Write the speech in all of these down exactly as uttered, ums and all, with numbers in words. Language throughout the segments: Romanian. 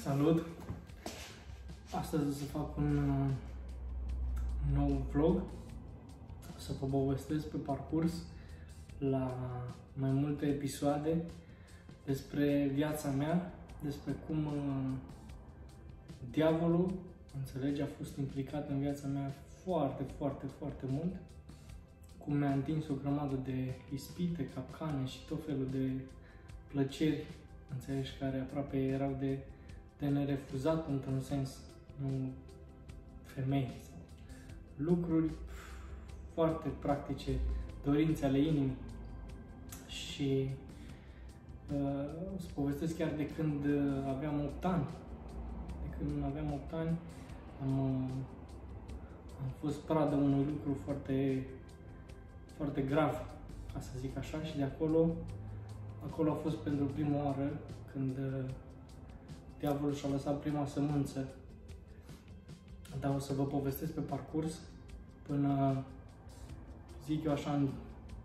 Salut! Astăzi o să fac un uh, nou vlog. O să vă povestesc pe parcurs la mai multe episoade despre viața mea, despre cum uh, diavolul, înțelegi, a fost implicat în viața mea foarte, foarte, foarte mult. Cum mi-a întins o grămadă de ispite, capcane și tot felul de plăceri, înțelegi, care aproape erau de, de nerefuzat într-un sens, nu femei sau lucruri foarte practice, dorințe ale inimii. Și uh, o să povestesc chiar de când aveam opt ani. De când aveam opt ani am, uh, am fost pradă unui lucru foarte, foarte grav, ca să zic așa, și de acolo Acolo a fost pentru prima oară când uh, diavolul și-a lăsat prima sămânță. Dar o să vă povestesc pe parcurs până, zic eu așa, în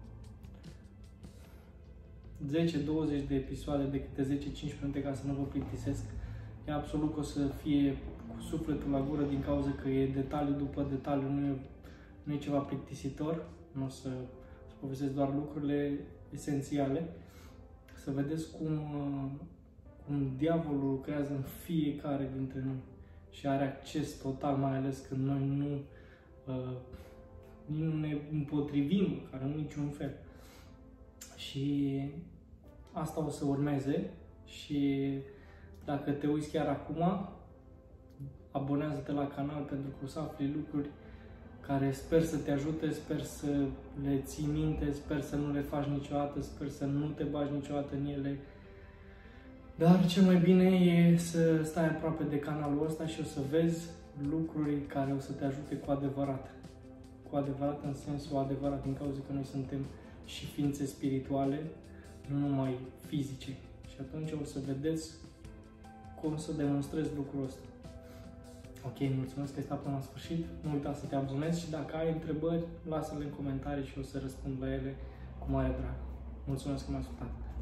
zece douăzeci de episoade de câte zece cincisprezece minute, ca să nu vă plictisesc. E absolut că o să fie cu sufletul la gură din cauza că e detaliu după detaliu, nu e, nu e ceva plictisitor. Nu o să, să povestesc doar lucrurile esențiale. Să vedeți cum, cum diavolul lucrează în fiecare dintre noi și are acces total, mai ales când noi nu, uh, nu ne împotrivim, care nu niciun fel. Și asta o să urmeze și dacă te uiți chiar acum, abonează-te la canal pentru că o să afli lucruri care sper să te ajute, sper să le ții minte, sper să nu le faci niciodată, sper să nu te bagi niciodată în ele. Dar cel mai bine e să stai aproape de canalul ăsta și o să vezi lucruri care o să te ajute cu adevărat. Cu adevărat în sensul adevărat, din cauza că noi suntem și ființe spirituale, nu numai fizice. Și atunci o să vedeți cum să demonstrez lucrul ăsta. Ok, mulțumesc că ai stat până la sfârșit. Nu uita să te abonezi și dacă ai întrebări, lasă-le în comentarii și o să răspund la ele cu mare drag. Mulțumesc că m-ai ascultat.